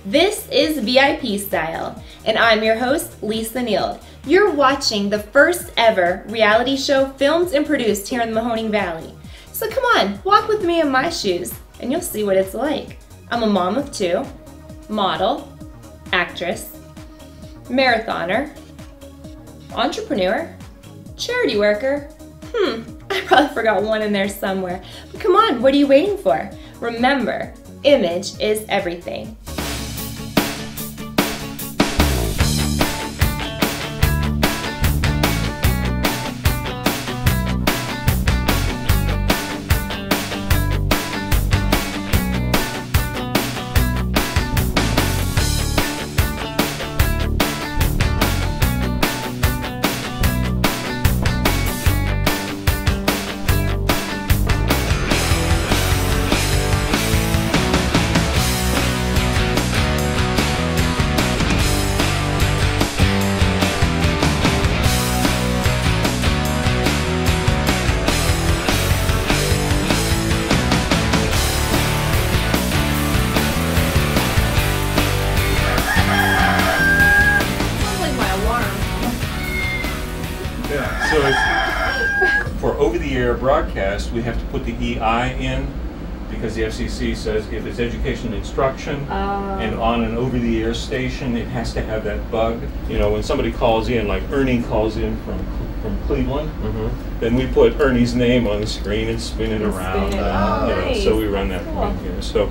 This is VIP Style, and I'm your host, Lisa Neild. You're watching the first ever reality show filmed and produced here in the Mahoning Valley. So come on, walk with me in my shoes, and you'll see what it's like. I'm a mom of two, model, actress, marathoner, entrepreneur, charity worker. I probably forgot one in there somewhere. But come on, what are you waiting for? Remember, image is everything. For over-the-air broadcast, we have to put the EI in because the FCC says if it's education and instruction and on an over-the-air station, it has to have that bug. You know, when somebody calls in, like Ernie calls in from Cleveland, then we put Ernie's name on the screen and spin it around. Nice. So we run that one here. So.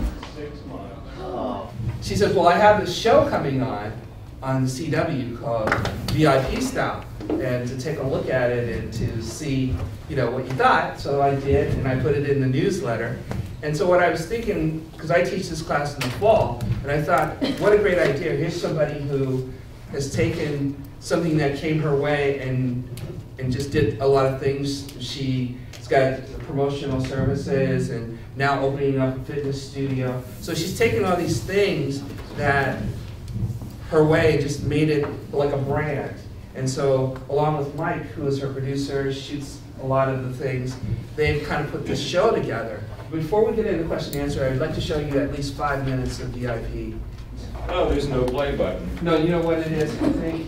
She says, well, I have this show coming on the CW called VIP Style, and to take a look at it and to see, you know, what you thought. So I did, and I put it in the newsletter. And so what I was thinking, because I teach this class in the fall, and I thought, what a great idea. Here's somebody who has taken something that came her way and just did a lot of things. She's got promotional services and now opening up a fitness studio. So she's taken all these things that her way just made it like a brand. And so, along with Mike, who is her producer, shoots a lot of the things, they've kind of put this show together. Before we get into question and answer, I'd like to show you at least 5 minutes of VIP. Oh, there's no play button. No, you know what it is, I think?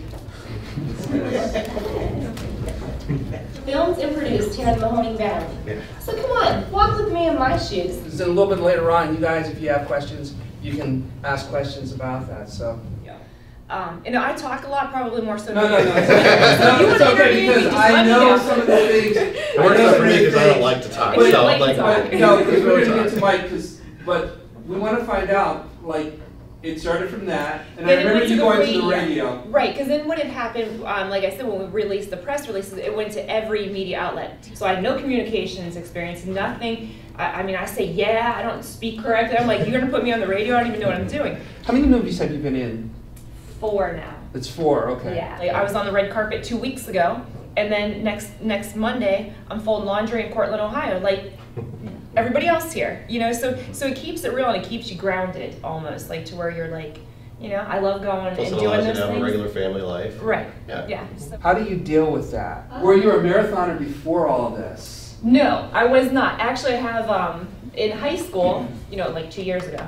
Filmed and produced here in the Mahoning Valley. So come on, walk with me in my shoes. Then a little bit later on, you guys, if you have questions, you can ask questions about that. So. You know, I talk a lot, probably more so. No. It's okay, because I know some of the things. It works out for me because I don't like to talk. But, So, no, because we're going to get to Mike, but we want to find out, like, it started from that, and I remember you going to the radio. Right, because then what had happened, like I said, when we released the press releases, it went to every media outlet. So I had no communications experience, nothing. I mean, I say, yeah, I don't speak correctly. I'm like, you're going to put me on the radio? I don't even know what I'm doing. How many movies have you been in? 4 now. It's 4, okay. Yeah, like I was on the red carpet 2 weeks ago, and then next Monday, I'm folding laundry in Cortland, Ohio, like everybody else here, you know. So it keeps it real and it keeps you grounded, almost like to where you're like, you know, I love going Plus and it doing allows you those to have things. a regular family life. Right. Yeah. So, How do you deal with that? Were you a marathoner before all this? no, I was not. Actually, I have in high school, you know, like 2 years ago.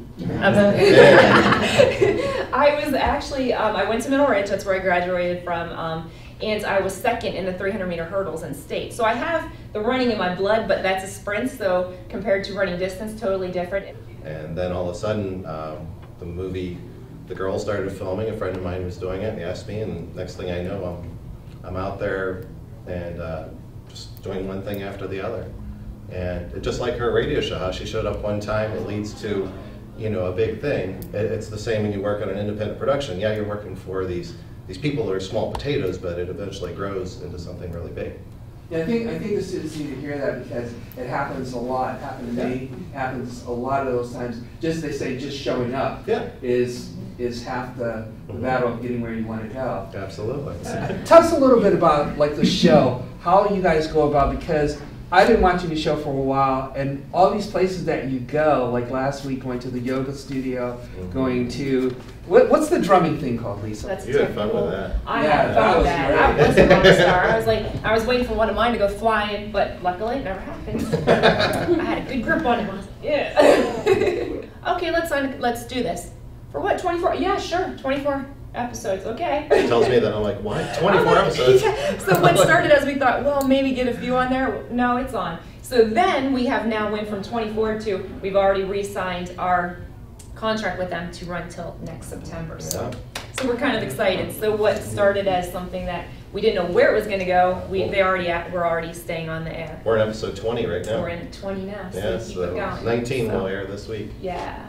I was actually, I went to Middle Ridge, that's where I graduated from, and I was second in the 300-meter hurdles in state. So I have the running in my blood, but that's a sprint, so compared to running distance, totally different. And then all of a sudden, the movie, the girls started filming, a friend of mine was doing it, and they asked me, and next thing I know, I'm out there and just doing one thing after the other. And just like her radio show, how she showed up one time, it leads to, you know, a big thing. It's the same when you work on an independent production. Yeah, you're working for these people that are small potatoes, but it eventually grows into something really big. Yeah, I think the students need to hear that because it happens a lot. It happened to me. It happens a lot of those times. Just they say just showing up is half the battle of getting where you want to go. Absolutely. Tell us a little bit about like the show, how you guys go about, because I've been watching the show for a while, and all these places that you go, like last week going to the yoga studio, going to, what's the drumming thing called, Lisa? That's You had fun with that. I had fun with that. I was a rock star. I was waiting for one of mine to go flying, but luckily it never happened. I had a good grip on it. Yeah. Okay, let's do this. For what, 24? Yeah, sure, 24 episodes, okay. It tells me that I'm like, what? 24 episodes? Yeah. So what started as we thought, well, maybe get a few on there. No, it's on. So then we have now went from 24 to, we've already re-signed our contract with them to run till next September. So we're kind of excited. So what started as something that we didn't know where it was going to go, we're already staying on the air. We're in episode 20 right now. We're in 20 now, so Yeah, keep so it going. 19 So, will air this week. yeah.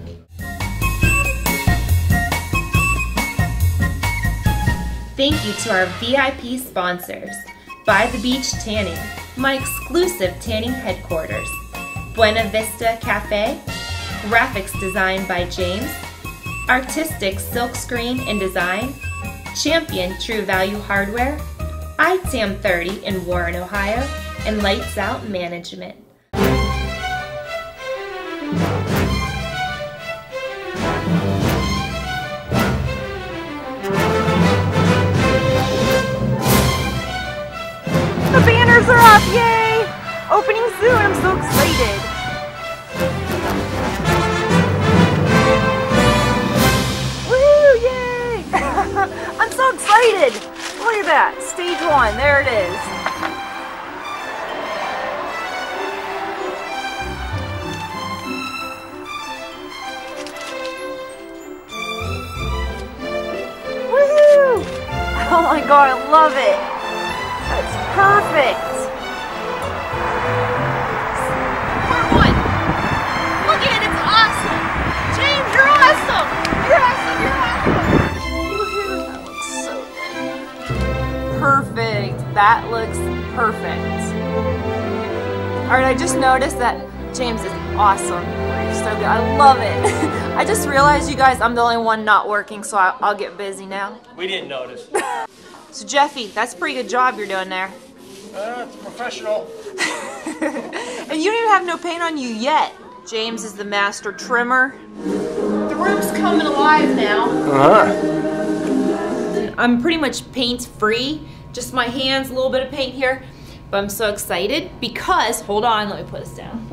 Thank you to our VIP sponsors, By the Beach Tanning, my exclusive tanning headquarters, Buena Vista Cafe, graphics designed by James, Artistic Silkscreen and Design, Champion True Value Hardware, ITAM 30 in Warren, Ohio, and Lights Out Management. The banners are up, yay! Opening soon, I'm so excited. Woo, yay! I'm so excited. Look at that, stage 1, there it is. Woohoo! Oh my god, I love it. That's perfect. Part 1. Look at it, it's awesome. James, you're awesome. You're awesome, you're awesome. That looks so good. Perfect. That looks perfect. Alright, I just noticed that James is awesome. You're so good. I love it. I just realized, you guys, I'm the only one not working, so I'll get busy now. We didn't notice. So Jeffy, that's a pretty good job you're doing there. It's professional. And you don't even have no paint on you yet. James is the master trimmer. The room's coming alive now. I'm pretty much paint free. Just my hands, a little bit of paint here. But I'm so excited because, hold on, let me put this down.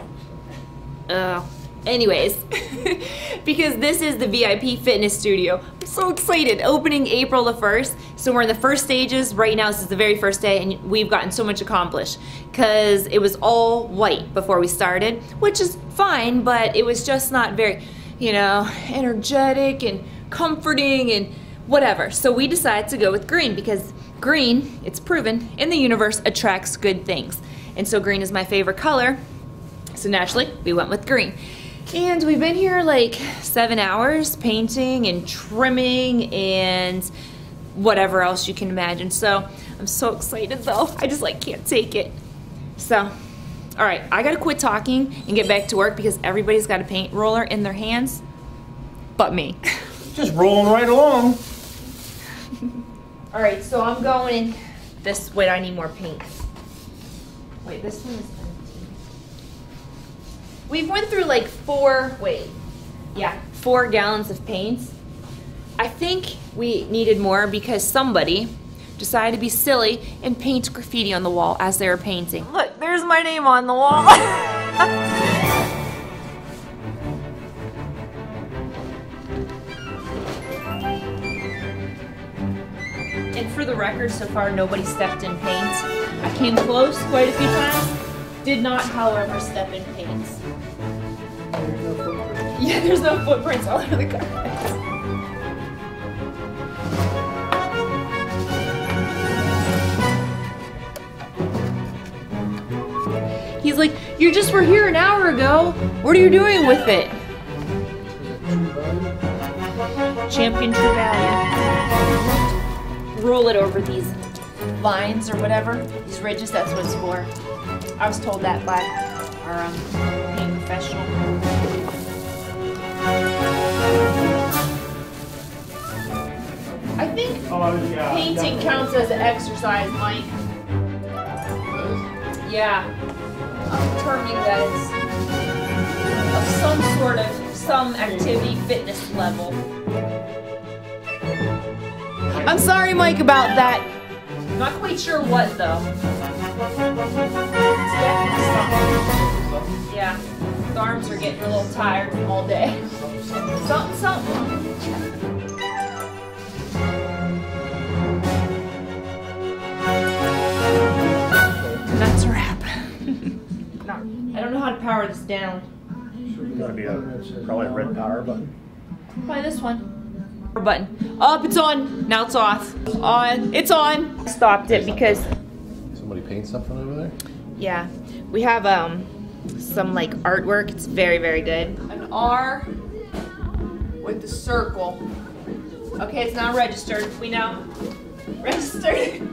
Anyways, because this is the VIP Fitness Studio. I'm so excited. Opening April the 1st. So we're in the first stages. Right now, this is the very first day, and we've gotten so much accomplished. Because it was all white before we started, which is fine, but it was just not very, energetic and comforting and whatever. So we decided to go with green because green, it's proven, in the universe attracts good things. And so green is my favorite color. So naturally, we went with green. And we've been here like 7 hours painting and trimming and whatever else you can imagine. So I'm so excited though. I just can't take it. So, all right, I gotta quit talking and get back to work because everybody's got a paint roller in their hands, but me. Just rolling right along. All right, so I'm going this way. I need more paint. Wait, this one is empty. We've went through like 4 gallons of paint. I think we needed more because somebody decided to be silly and paint graffiti on the wall as they were painting. Look, there's my name on the wall. And for the record, so far nobody stepped in paint. I came close quite a few times. Did not, however, step in paint. Yeah, there's no footprints all over the carpet. He's like, you just were here an hour ago. What are you doing with it? Champion True Value. Roll it over these lines or whatever. These ridges, that's what it's for. I was told that by our paint professional. I think painting counts as an exercise, Mike. Yeah. I'm determining that it's of some activity fitness level. I'm sorry, Mike, about that. I'm not quite sure what though. It's definitely something. Yeah. The arms are getting a little tired from all day. Something. power this down? Gotta be probably a red power button. Probably this one. Button. Up, it's on. Now it's off. On. It's on. I stopped it because, Somebody paint something over there? yeah, we have some like artwork. It's very, very good. An R with the circle. Okay, it's not registered. We know. Registered.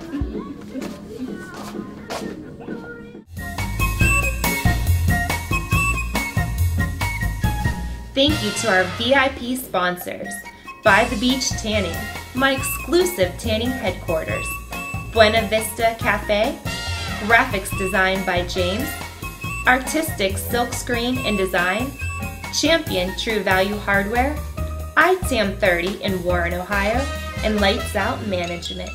Thank you to our VIP sponsors, By the Beach Tanning, my exclusive tanning headquarters, Buena Vista Cafe, graphics designed by James, Artistic Silkscreen and Design, Champion True Value Hardware, ITAM 30 in Warren, Ohio, and Lights Out Management.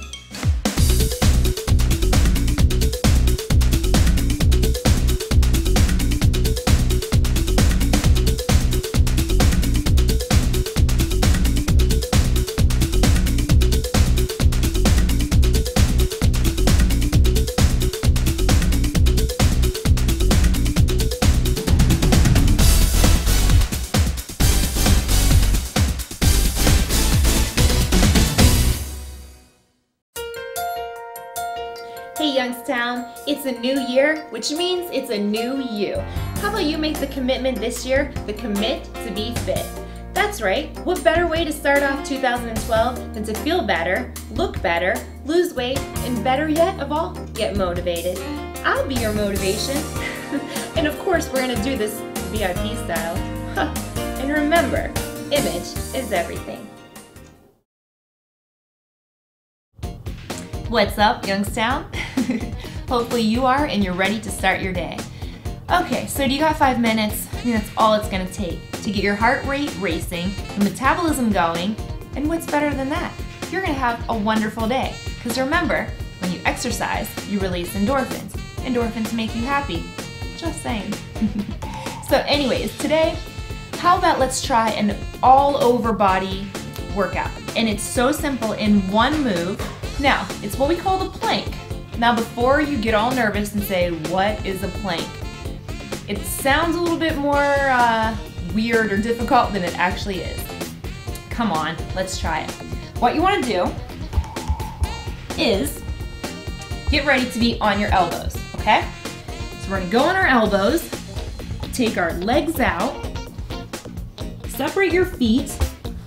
Hey Youngstown, it's a new year, which means it's a new you. How about you make the commitment this year, the commit to be fit? That's right, what better way to start off 2012 than to feel better, look better, lose weight, and better yet of all, get motivated. I'll be your motivation. And of course, we're gonna do this VIP style. And remember, image is everything. What's up, Youngstown? Hopefully you are and you're ready to start your day. Okay, so do you got 5 minutes? I mean, that's all it's gonna take to get your heart rate racing, your metabolism going, and what's better than that? You're gonna have a wonderful day. Because remember, when you exercise, you release endorphins. Endorphins make you happy. Just saying. So anyways, today, how about let's try an all-over body workout. And it's so simple in one move. Now, it's what we call the plank. Now, before you get all nervous and say, what is a plank? It sounds a little bit more weird or difficult than it actually is. Come on, let's try it. What you want to do is get ready to be on your elbows, okay? So we're going to go on our elbows, take our legs out, separate your feet,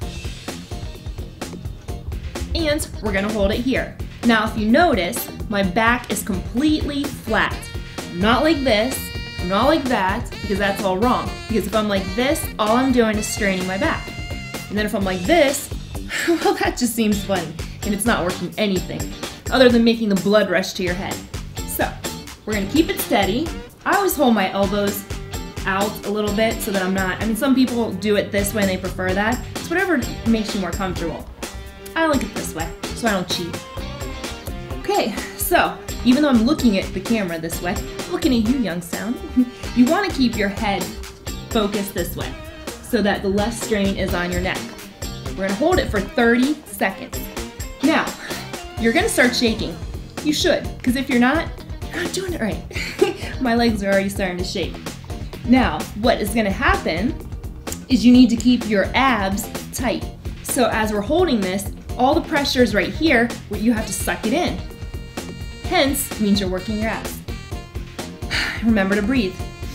and we're gonna hold it here. Now, if you notice, my back is completely flat. I'm not like this, I'm not like that, because that's all wrong. Because if I'm like this, all I'm doing is straining my back. And then if I'm like this, well, that just seems funny, and it's not working anything, other than making the blood rush to your head. So, we're gonna keep it steady. I always hold my elbows out a little bit so that I'm not, I mean, some people do it this way and they prefer that. It's whatever makes you more comfortable. I like it this way, so I don't cheat. Okay, so even though I'm looking at the camera this way, looking at you, Youngstown, you want to keep your head focused this way so that the less strain is on your neck. We're going to hold it for 30 seconds. Now, you're going to start shaking. You should, because if you're not doing it right. My legs are already starting to shake. Now, what is going to happen is you need to keep your abs tight. So as we're holding this, all the pressure is right here, where you have to suck it in. Hence, means you're working your abs. Remember to breathe.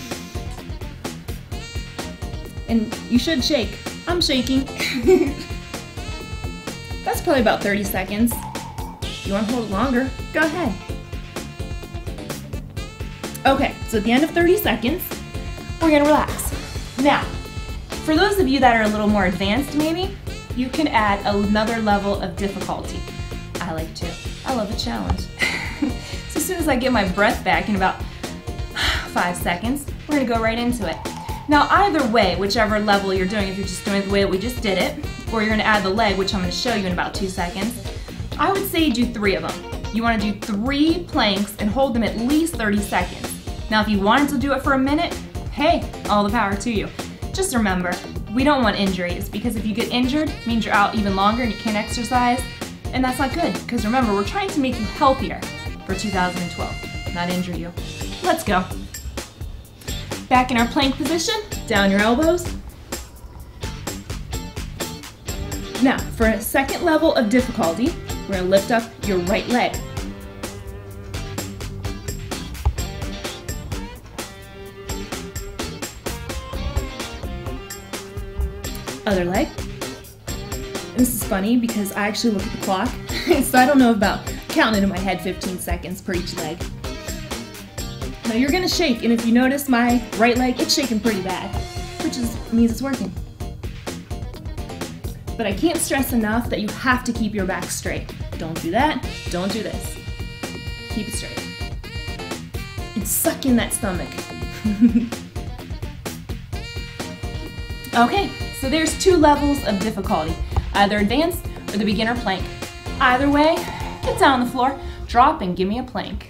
And you should shake. I'm shaking. That's probably about 30 seconds. If you want to hold it longer, go ahead. Okay, so at the end of 30 seconds, we're gonna relax. Now, for those of you that are a little more advanced maybe, you can add another level of difficulty. I like to. I love a challenge. So as soon as I get my breath back in about 5 seconds, we're gonna go right into it. Now either way, whichever level you're doing, if you're just doing it the way that we just did it, or you're gonna add the leg, which I'm gonna show you in about 2 seconds, I would say do 3 of them. You wanna do 3 planks and hold them at least 30 seconds. Now if you wanted to do it for a minute, hey, all the power to you. Just remember, we don't want injuries, because if you get injured, it means you're out even longer and you can't exercise, and that's not good, because remember, we're trying to make you healthier for 2012, not injure you. Let's go. Back in our plank position, down your elbows. Now, for a second level of difficulty, we're gonna lift up your right leg. Other leg. And this is funny because I actually look at the clock, so I don't know about counting it in my head 15 seconds per each leg. Now you're gonna shake, and if you notice my right leg, it's shaking pretty bad, which means it's working. But I can't stress enough that you have to keep your back straight. Don't do that, don't do this. Keep it straight. And suck in that stomach. Okay, so there's 2 levels of difficulty, either advanced or the beginner plank. Either way, get down on the floor, drop, and give me a plank.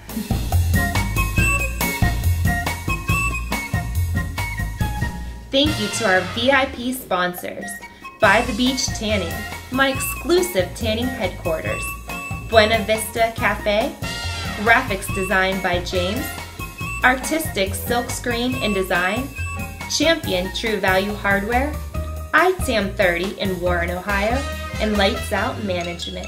Thank you to our VIP sponsors, By the Beach Tanning, my exclusive tanning headquarters, Buena Vista Cafe, graphics designed by James, Artistic Silkscreen and Design, Champion True Value Hardware, ITAM 30 in Warren, Ohio, and Lights Out Management.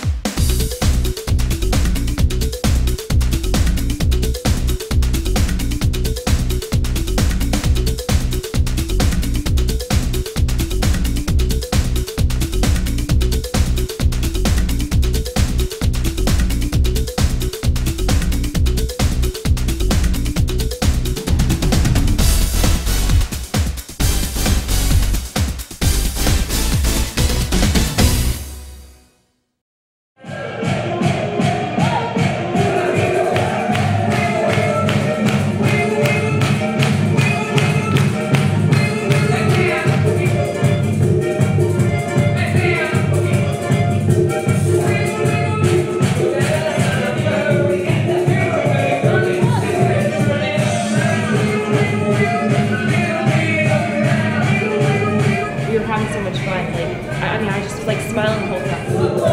Smiling the whole time.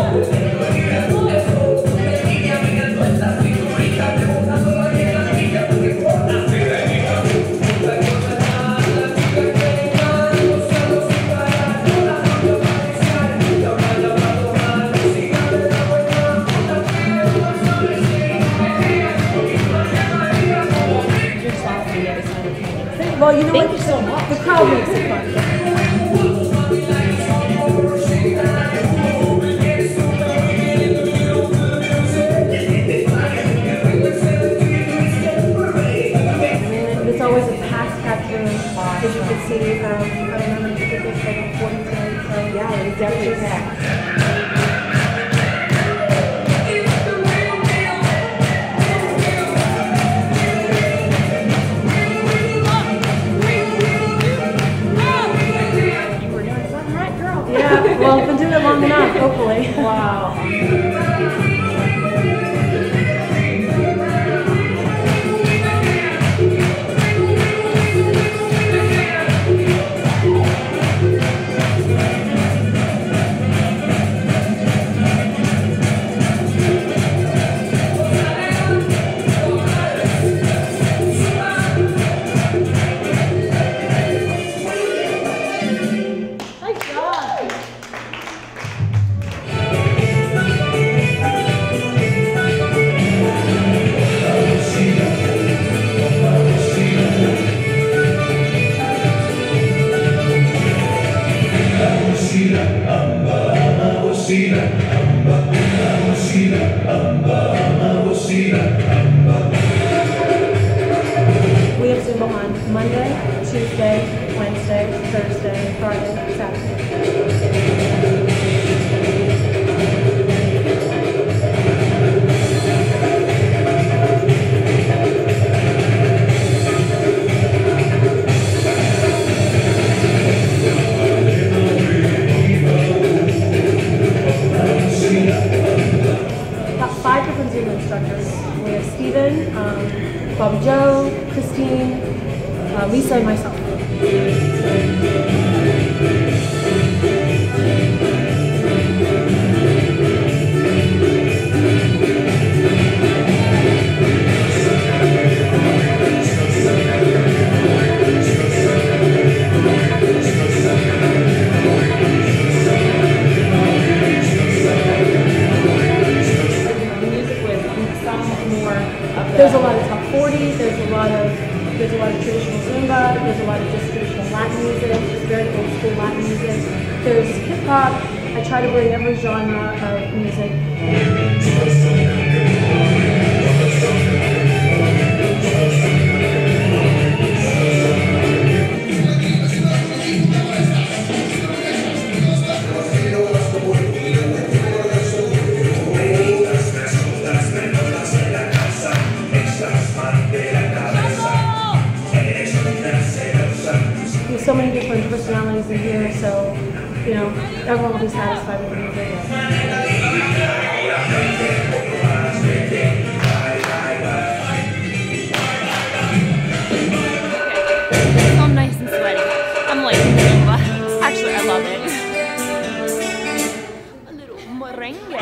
Well, you know what? Thank you so much. The crowd makes it fun. It's always a packed room. As you can see, I don't know if it's like 40 tonight, so yeah, it's definitely packed. Well, I've been doing it long enough, hopefully. Wow. We have Zumba on Monday, Tuesday, Wednesday, Thursday, Friday, Saturday. About 5 different Zumba instructors. We have Steven, Bobby Joe, Christine, Lisa, and myself. There's a lot of top 40s, there's a lot of traditional Zumba, there's a lot of just traditional Latin music, just very old school Latin music. There's hip hop. I try to bring every genre of music. There's so many different personalities in here, so, you know, everyone will be satisfied with the music. I'm nice and sweaty. I'm like Zumba. Actually, I love it. A little merengue.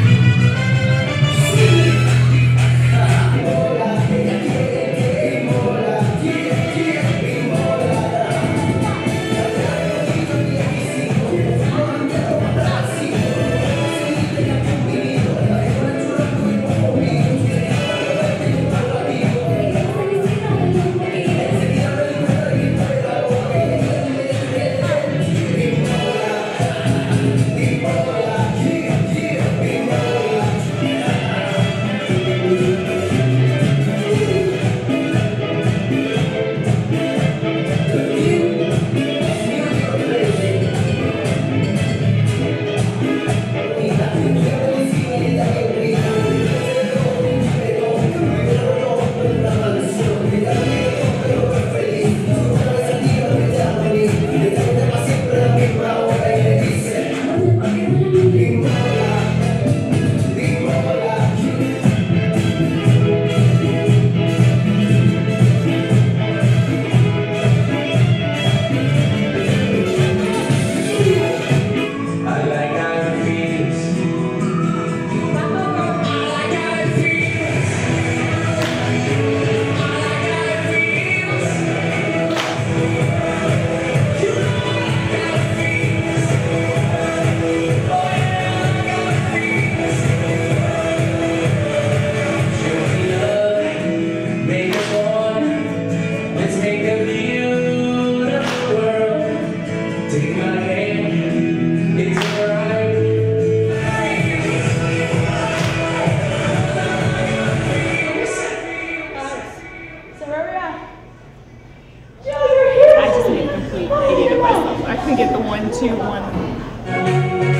Get the 1-2-1.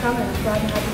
coming. I'm glad to have you